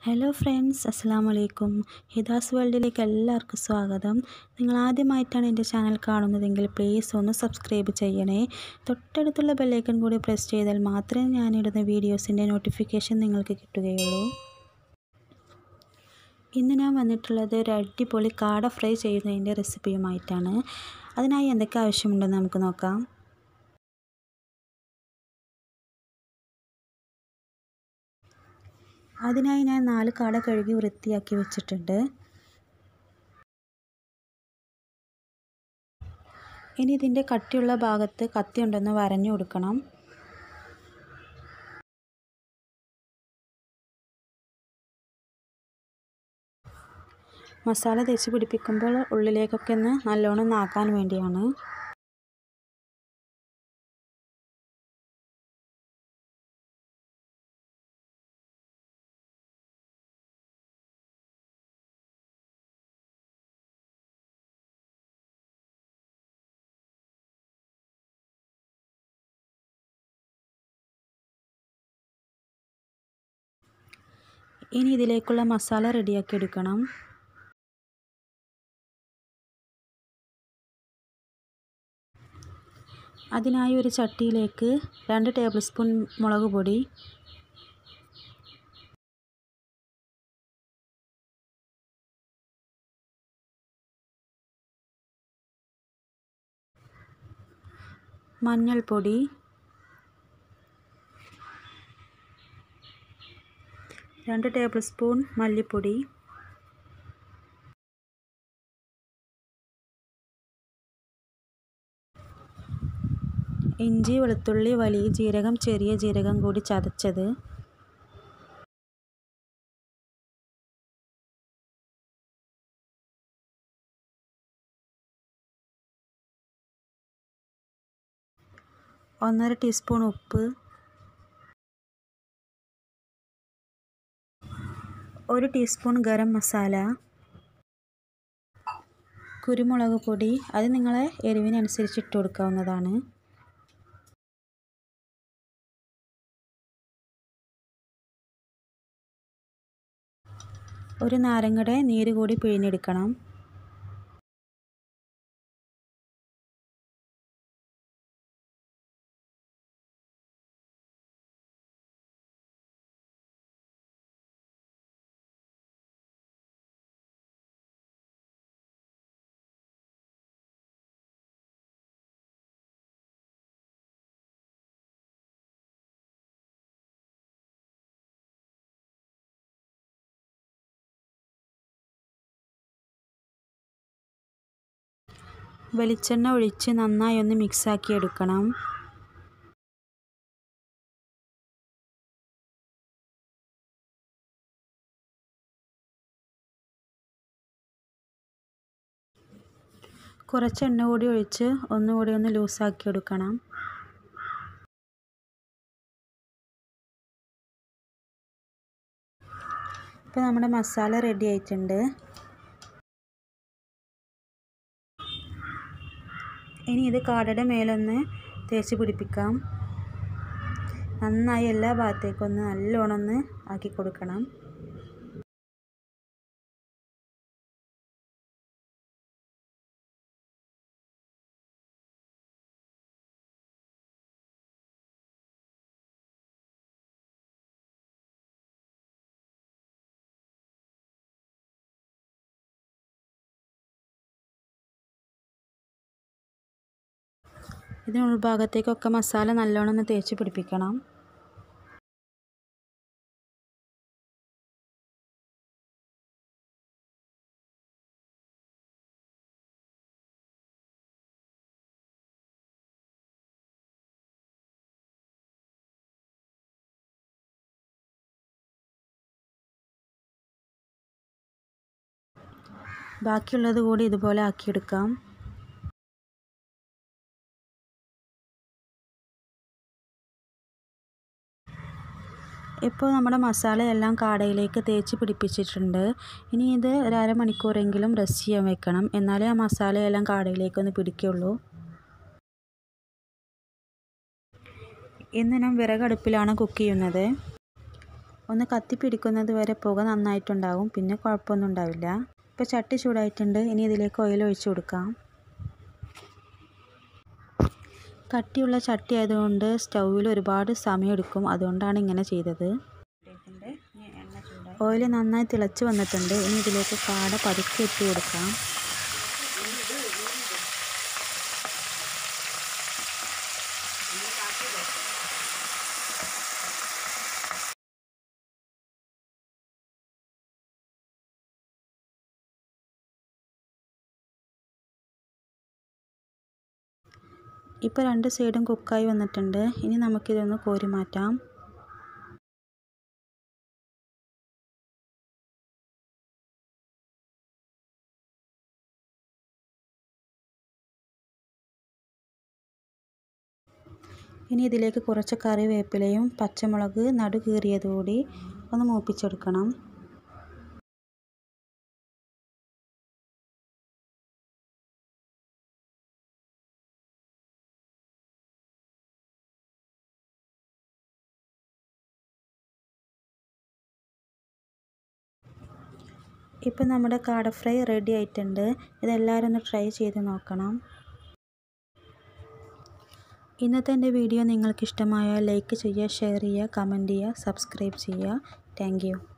Hello friends, അസ്സലാമു അലൈക്കും. ഹിദാസ് വേൾഡിലേക്ക് എല്ലാവർക്കും സ്വാഗതം. നിങ്ങൾ ആദ്യമായിട്ടാണ് എൻ്റെ ചാനൽ കാണുന്നതെങ്കിൽ പ്ലീസ് ഒന്ന് സബ്സ്ക്രൈബ് ചെയ്യണേ. തൊട്ടടുത്തുള്ള ബെല്ലൈക്കൺ കൂടി പ്രസ് ചെയ്താൽ മാത്രമേ ഞാനിടുന്ന വീഡിയോസിൻ്റെ നോട്ടിഫിക്കേഷൻ നിങ്ങൾക്ക് കിട്ടുകയുള്ളൂ. ഇന്ന് ഞാൻ വന്നിട്ടുള്ളത് ഒരു അടിപൊളി കാട ഫ്രൈ ചെയ്യുന്നതിൻ്റെ റെസിപ്പിയുമായിട്ടാണ്. അതിനായി എന്തൊക്കെ ആവശ്യമുണ്ടെന്ന് നമുക്ക് നോക്കാം. അതിനായി ഞാൻ 4 കാട കഴുകി വൃത്തിയാക്കി വെച്ചിട്ടുണ്ട്. ഇനി ഇതിൻ്റെ കട്ടിയുള്ള ഭാഗത്ത് കത്തി കൊണ്ടൊന്ന് വരഞ്ഞു കൊടുക്കണം. മസാല തേച്ച് പിടിപ്പിക്കുമ്പോൾ ഉള്ളിലേക്കൊക്കെ ഒന്ന് നല്ലോണം നാക്കാൻ വേണ്ടിയാണ്. ഇനി ഇതിലേക്കുള്ള മസാല റെഡിയാക്കി എടുക്കണം. അതിനായി ഒരു ചട്ടിയിലേക്ക് 2 ടേബിൾ സ്പൂൺ മുളക് പൊടി, മഞ്ഞൾപ്പൊടി, രണ്ട് ടേബിൾ സ്പൂൺ മല്ലിപ്പൊടി, ഇഞ്ചി, വെളുത്തുള്ളി, വലിയ ജീരകം, ചെറിയ ജീരകം കൂടി ചതച്ചത്, ഒന്നര ടീസ്പൂൺ ഉപ്പ്, 1 ടീസ്പൂൺ ഗരം മസാല, കുരുമുളക് പൊടി, അത് നിങ്ങളെ എരിവിനനുസരിച്ച് ഇട്ട് കൊടുക്കാവുന്നതാണ്. ഒരു നാരങ്ങയുടെ നീര് കൂടി പിഴിഞ്ഞെടുക്കണം. വെളിച്ചെണ്ണ ഒഴിച്ച് നന്നായി ഒന്ന് മിക്സാക്കി എടുക്കണം. കുറച്ച് എണ്ണ കൂടി ഒഴിച്ച് ഒന്നുകൂടി ഒന്ന് ലൂസാക്കി എടുക്കണം. ഇപ്പോൾ നമ്മുടെ മസാല റെഡി ആയിട്ടുണ്ട്. ഇനി ഇത് കാടയുടെ മേലൊന്ന് തേച്ച് പിടിപ്പിക്കാം. നന്നായി എല്ലാ ഭാഗത്തേക്കും ഒന്ന് നല്ലോണം ഒന്ന് ആക്കി കൊടുക്കണം. ഇതിന് ഉൾഭാഗത്തേക്കൊക്കെ മസാല നല്ലോണം ഒന്ന് തേച്ച് പിടിപ്പിക്കണം. ബാക്കിയുള്ളത് കൂടി ഇതുപോലെ ആക്കിയെടുക്കാം. ഇപ്പോൾ നമ്മുടെ മസാലയെല്ലാം കാടയിലേക്ക് തേച്ച് പിടിപ്പിച്ചിട്ടുണ്ട്. ഇനി ഇത് ഒരു അരമണിക്കൂറെങ്കിലും റെസ്റ്റ് ചെയ്യാൻ വെക്കണം. എന്നാലേ ആ മസാലയെല്ലാം കാടയിലേക്കൊന്ന് പിടിക്കുള്ളൂ. ഇന്ന് ഞാൻ വിറകടുപ്പിലാണ് കുക്ക് ചെയ്യുന്നത്. ഒന്ന് കത്തിപ്പിടിക്കുന്നത് വരെ പുക നന്നായിട്ടുണ്ടാകും, പിന്നെ കുഴപ്പമൊന്നും ഉണ്ടാവില്ല. ഇപ്പോൾ ചട്ടി ചൂടായിട്ടുണ്ട്. ഇനി ഇതിലേക്ക് ഓയിൽ ഒഴിച്ച് കൊടുക്കാം. കട്ടിയുള്ള ചട്ടി ആയതുകൊണ്ട് സ്റ്റൗവിൽ ഒരുപാട് സമയമെടുക്കും, അതുകൊണ്ടാണ് ഇങ്ങനെ ചെയ്തത്. ഓയിൽ നന്നായി തിളച്ച് വന്നിട്ടുണ്ട്. ഇനി ഇതിലേക്ക് കാട പതുക്കെ ഇട്ട് കൊടുക്കാം. ഇപ്പോൾ 2 സൈഡും കുക്കായി വന്നിട്ടുണ്ട്. ഇനി നമുക്കിതൊന്ന് കോരി മാറ്റാം. ഇനി ഇതിലേക്ക് കുറച്ച് കറിവേപ്പിലയും പച്ചമുളക് നടു കീറിയതുകൂടി ഒന്ന് മൂപ്പിച്ചെടുക്കണം. ഇപ്പം നമ്മുടെ കാട ഫ്രൈ റെഡി ആയിട്ടുണ്ട്. ഇതെല്ലാവരും ഒന്ന് ട്രൈ ചെയ്ത് നോക്കണം. ഇന്നത്തെ എൻ്റെ വീഡിയോ നിങ്ങൾക്ക് ഇഷ്ടമായാൽ ലൈക്ക് ചെയ്യുക, ഷെയർ ചെയ്യുക, കമൻറ്റ് ചെയ്യുക, സബ്സ്ക്രൈബ് ചെയ്യുക. Thank U.